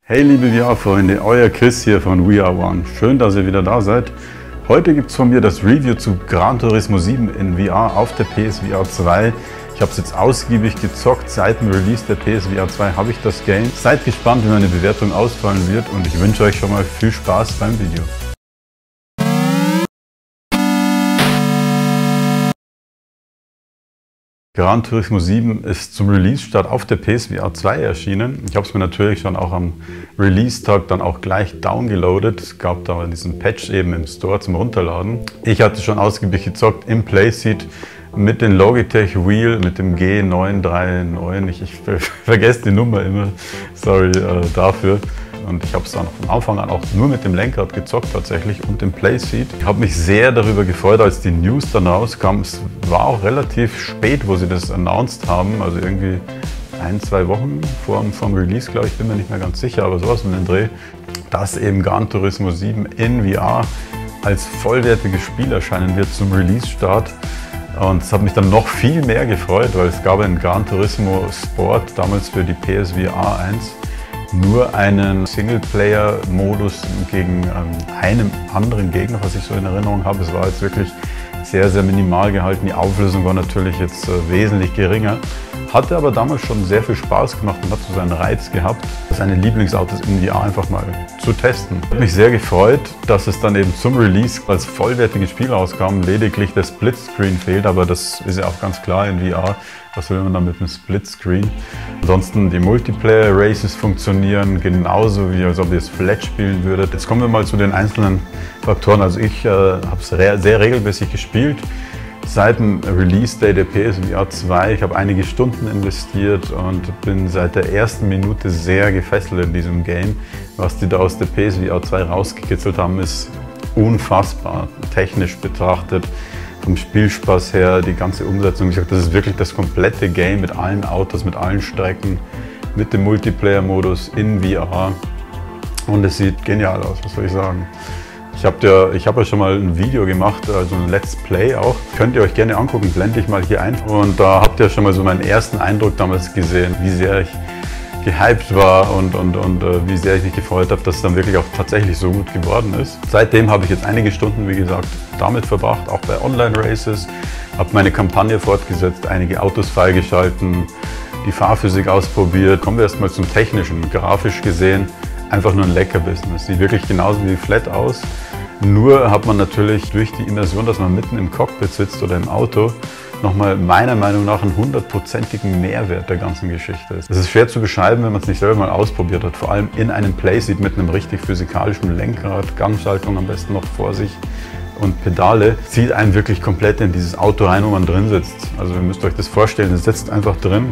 Hey liebe VR-Freunde, euer Chris hier von We Are One. Schön, dass ihr wieder da seid. Heute gibt es von mir das Review zu Gran Turismo 7 in VR auf der PSVR 2. Ich habe es jetzt ausgiebig gezockt. Seit dem Release der PSVR 2 habe ich das Game. Seid gespannt, wie meine Bewertung ausfallen wird und ich wünsche euch schon mal viel Spaß beim Video. Gran Turismo 7 ist zum Release-Start auf der PSVR 2 erschienen. Ich habe es mir natürlich schon auch am Release-Tag dann auch gleich downgeloadet. Es gab da diesen Patch eben im Store zum Runterladen. Ich hatte schon ausgiebig gezockt im Playseat mit dem Logitech Wheel, mit dem G939. Ich vergesse die Nummer immer, sorry dafür. Und ich habe es dann von Anfang an auch nur mit dem Lenkrad gezockt tatsächlich und dem Playseat. Ich habe mich sehr darüber gefreut, als die News dann rauskam. Es war auch relativ spät, wo sie das announced haben, also irgendwie 1-2 Wochen vom Release, glaube ich, bin mir nicht mehr ganz sicher, aber sowas in den Dreh, dass eben Gran Turismo 7 in VR als vollwertiges Spiel erscheinen wird zum Release-Start. Und es hat mich dann noch viel mehr gefreut, weil es gab in Gran Turismo Sport, damals für die PSVR 1, nur einen Singleplayer-Modus gegen einen anderen Gegner, was ich so in Erinnerung habe. Es war jetzt wirklich sehr, sehr minimal gehalten. Die Auflösung war natürlich jetzt wesentlich geringer. Hatte aber damals schon sehr viel Spaß gemacht und hat so seinen Reiz gehabt, seine Lieblingsautos in VR einfach mal zu testen. Ich habe mich sehr gefreut, dass es dann eben zum Release als vollwertiges Spiel rauskam. Lediglich der Splitscreen fehlt, aber das ist ja auch ganz klar in VR. Was will man dann mit einem Splitscreen? Ansonsten die Multiplayer-Races funktionieren genauso, wie als ob ihr es flat spielen würdet. Jetzt kommen wir mal zu den einzelnen Faktoren. Also ich habe es sehr regelmäßig gespielt. Seit dem Release-Day der PSVR 2, ich habe einige Stunden investiert und bin seit der ersten Minute sehr gefesselt in diesem Game. Was die da aus der PSVR 2 rausgekitzelt haben, ist unfassbar, technisch betrachtet. Vom Spielspaß her, die ganze Umsetzung, ich sage, das ist wirklich das komplette Game mit allen Autos, mit allen Strecken, mit dem Multiplayer-Modus in VR. Und es sieht genial aus, was soll ich sagen. Ich habe ja schon mal ein Video gemacht, also ein Let's Play auch. Könnt ihr euch gerne angucken, blende ich mal hier ein. Und da habt ihr schon mal so meinen ersten Eindruck damals gesehen, wie sehr ich gehypt war und wie sehr ich mich gefreut habe, dass es dann wirklich auch tatsächlich so gut geworden ist. Seitdem habe ich jetzt einige Stunden, wie gesagt, damit verbracht, auch bei Online-Races. Habe meine Kampagne fortgesetzt, einige Autos freigeschalten, die Fahrphysik ausprobiert. Kommen wir erstmal zum Technischen. Grafisch gesehen einfach nur ein Leckerbusiness. Sieht wirklich genauso wie flat aus. Nur hat man natürlich durch die Immersion, dass man mitten im Cockpit sitzt oder im Auto, nochmal meiner Meinung nach einen 100%igen Mehrwert der ganzen Geschichte ist. Das ist schwer zu beschreiben, wenn man es nicht selber mal ausprobiert hat. Vor allem in einem Playseat mit einem richtig physikalischen Lenkrad, Gangschaltung am besten noch vor sich und Pedale, zieht einen wirklich komplett in dieses Auto rein, wo man drin sitzt. Also ihr müsst euch das vorstellen, ihr sitzt einfach drin,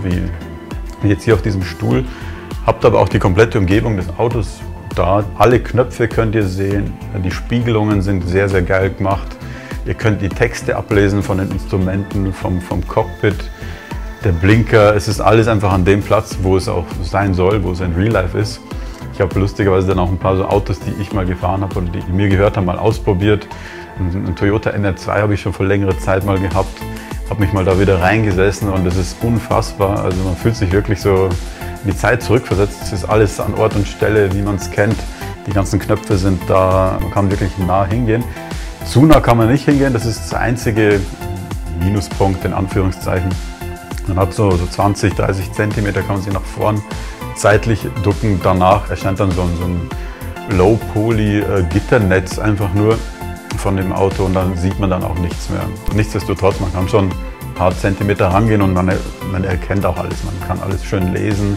wie jetzt hier auf diesem Stuhl, habt aber auch die komplette Umgebung des Autos da. Alle Knöpfe könnt ihr sehen, die Spiegelungen sind sehr, sehr geil gemacht. Ihr könnt die Texte ablesen von den Instrumenten, vom Cockpit, der Blinker. Es ist alles einfach an dem Platz, wo es auch sein soll, wo es in Real Life ist. Ich habe lustigerweise dann auch ein paar so Autos, die ich mal gefahren habe oder die mir gehört haben, mal ausprobiert. Ein Toyota NR2 habe ich schon vor längerer Zeit mal gehabt. Habe mich mal da wieder reingesessen und es ist unfassbar. Also man fühlt sich wirklich so in die Zeit zurückversetzt. Es ist alles an Ort und Stelle, wie man es kennt. Die ganzen Knöpfe sind da, man kann wirklich nah hingehen. Zu nah kann man nicht hingehen, das ist der einzige Minuspunkt in Anführungszeichen. Man hat so 20, 30 cm, kann man sich nach vorn seitlich ducken. Danach erscheint dann so ein Low-Poly-Gitternetz einfach nur von dem Auto und dann sieht man dann auch nichts mehr. Nichtsdestotrotz, man kann schon ein paar Zentimeter rangehen und man erkennt auch alles, man kann alles schön lesen.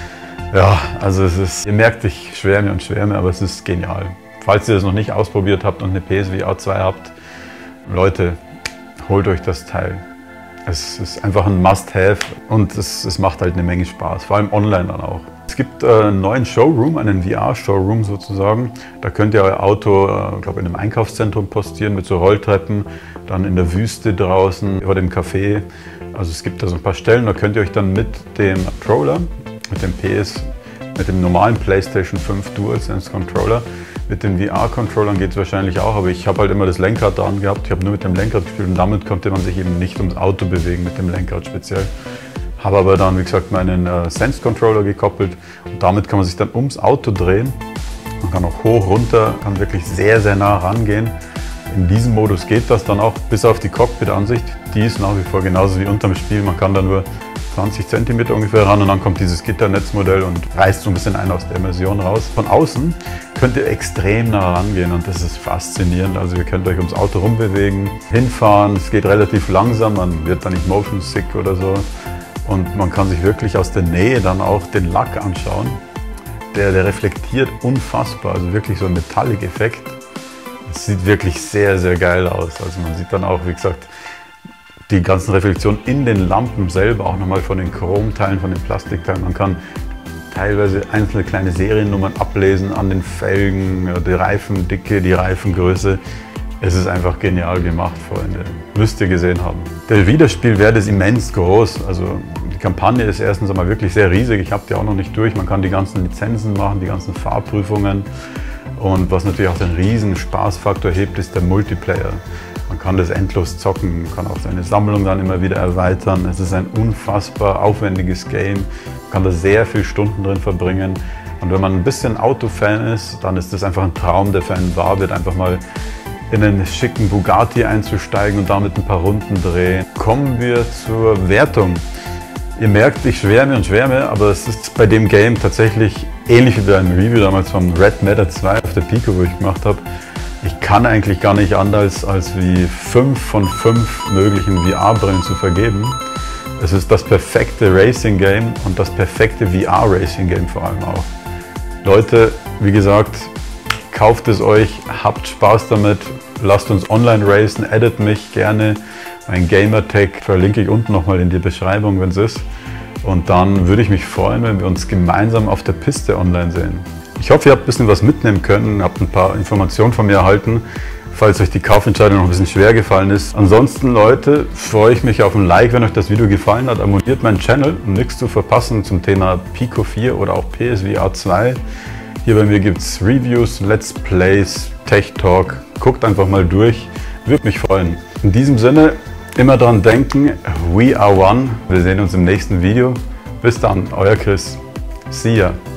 Ja, also es ist, ihr merkt, ich schwärme und schwärme, aber es ist genial. Falls ihr das noch nicht ausprobiert habt und eine PSVR 2 habt, Leute, holt euch das Teil. Es ist einfach ein Must-Have und es macht halt eine Menge Spaß, vor allem online dann auch. Es gibt einen neuen Showroom, einen VR-Showroom sozusagen. Da könnt ihr euer Auto, glaube in einem Einkaufszentrum postieren mit so Rolltreppen, dann in der Wüste draußen oder im Café. Also es gibt da so ein paar Stellen, da könnt ihr euch dann mit dem Controller, mit dem normalen PlayStation 5 DualSense Controller, mit den VR-Controllern geht es wahrscheinlich auch, aber ich habe halt immer das Lenkrad dran gehabt. Ich habe nur mit dem Lenkrad gespielt und damit konnte man sich eben nicht ums Auto bewegen, mit dem Lenkrad speziell. Habe aber dann, wie gesagt, meinen Sense-Controller gekoppelt und damit kann man sich dann ums Auto drehen. Man kann auch hoch, runter, kann wirklich sehr, sehr nah rangehen. In diesem Modus geht das dann auch bis auf die Cockpit-Ansicht. Die ist nach wie vor genauso wie unterm Spiel. Man kann da nur 20 cm ungefähr ran und dann kommt dieses Gitternetzmodell und reißt so ein bisschen einen aus der Immersion raus. Von außen könnt ihr extrem nah rangehen und das ist faszinierend. Also ihr könnt euch ums Auto rumbewegen, hinfahren, es geht relativ langsam, man wird da nicht motion sick oder so. Und man kann sich wirklich aus der Nähe dann auch den Lack anschauen. Der reflektiert unfassbar, also wirklich so ein Metallic-Effekt. Es sieht wirklich sehr, sehr geil aus. Also man sieht dann auch, wie gesagt, die ganzen Reflexionen in den Lampen selber, auch nochmal von den Chromteilen, von den Plastikteilen. Man kann teilweise einzelne kleine Seriennummern ablesen an den Felgen, die Reifendicke, die Reifengröße. Es ist einfach genial gemacht, Freunde. Müsst ihr gesehen haben. Der Wiederspielwert ist immens groß. Also die Kampagne ist erstens einmal wirklich sehr riesig. Ich habe die auch noch nicht durch. Man kann die ganzen Lizenzen machen, die ganzen Fahrprüfungen. Und was natürlich auch den riesen Spaßfaktor hebt, ist der Multiplayer. Man kann das endlos zocken, man kann auch seine Sammlung dann immer wieder erweitern. Es ist ein unfassbar aufwendiges Game. Man kann da sehr viele Stunden drin verbringen. Und wenn man ein bisschen Autofan ist, dann ist das einfach ein Traum, der für einen wahr wird, einfach mal in einen schicken Bugatti einzusteigen und damit ein paar Runden drehen. Kommen wir zur Wertung. Ihr merkt, ich schwärme, aber es ist bei dem Game tatsächlich ähnlich wie bei einem Review damals vom Red Matter 2 auf der Pico, wo ich gemacht habe. Ich kann eigentlich gar nicht anders, als wie 5 von 5 möglichen VR-Brillen zu vergeben. Es ist das perfekte Racing-Game und das perfekte VR-Racing-Game vor allem auch. Leute, wie gesagt, kauft es euch, habt Spaß damit, lasst uns online racen, addet mich gerne. Mein Gamertag verlinke ich unten nochmal in die Beschreibung, wenn es ist. Und dann würde ich mich freuen, wenn wir uns gemeinsam auf der Piste online sehen. Ich hoffe, ihr habt ein bisschen was mitnehmen können, habt ein paar Informationen von mir erhalten, falls euch die Kaufentscheidung noch ein bisschen schwer gefallen ist. Ansonsten, Leute, freue ich mich auf ein Like, wenn euch das Video gefallen hat. Abonniert meinen Channel, um nichts zu verpassen zum Thema Pico 4 oder auch PSVR 2. Hier bei mir gibt es Reviews, Let's Plays, Tech Talk. Guckt einfach mal durch, würde mich freuen. In diesem Sinne, immer dran denken, we are one. Wir sehen uns im nächsten Video. Bis dann, euer Chris. See ya.